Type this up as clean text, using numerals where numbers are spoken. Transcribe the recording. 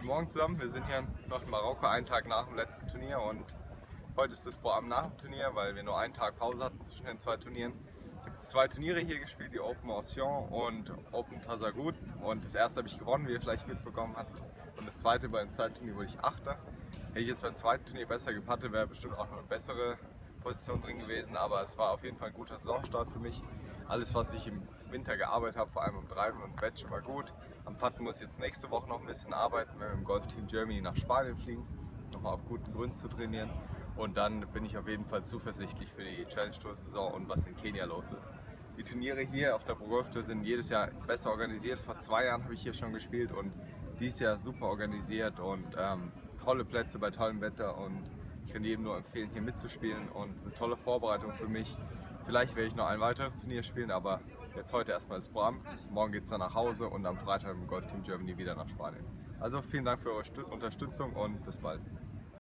Guten Morgen zusammen, wir sind hier noch in Marokko, einen Tag nach dem letzten Turnier und heute ist das Pro-Am nach dem Turnier, weil wir nur einen Tag Pause hatten zwischen den zwei Turnieren. Ich habe jetzt zwei Turniere hier gespielt, die Open Ancien und Open Tazagud, und das erste habe ich gewonnen, wie ihr vielleicht mitbekommen habt, und das zweite beim zweiten Turnier wurde ich Achter. Hätte ich jetzt beim zweiten Turnier besser gepattet, wäre bestimmt auch noch eine bessere Position drin gewesen, aber es war auf jeden Fall ein guter Saisonstart für mich. Alles, was ich im Winter gearbeitet habe, vor allem am Treiben und Batchen, war gut. Am Putten muss ich jetzt nächste Woche noch ein bisschen arbeiten, wenn wir im Golf Team Germany nach Spanien fliegen, nochmal auf guten Grund zu trainieren. Und dann bin ich auf jeden Fall zuversichtlich für die Challenge Tour Saison und was in Kenia los ist. Die Turniere hier auf der Pro Golf Tour sind jedes Jahr besser organisiert. Vor 2 Jahren habe ich hier schon gespielt und dieses Jahr super organisiert und tolle Plätze bei tollem Wetter, und ich kann jedem nur empfehlen, hier mitzuspielen, und es ist eine tolle Vorbereitung für mich. Vielleicht werde ich noch ein weiteres Turnier spielen, aber jetzt heute erstmal das Programm. Morgen geht es dann nach Hause und am Freitag im Golf Team Germany wieder nach Spanien. Also vielen Dank für eure Unterstützung und bis bald.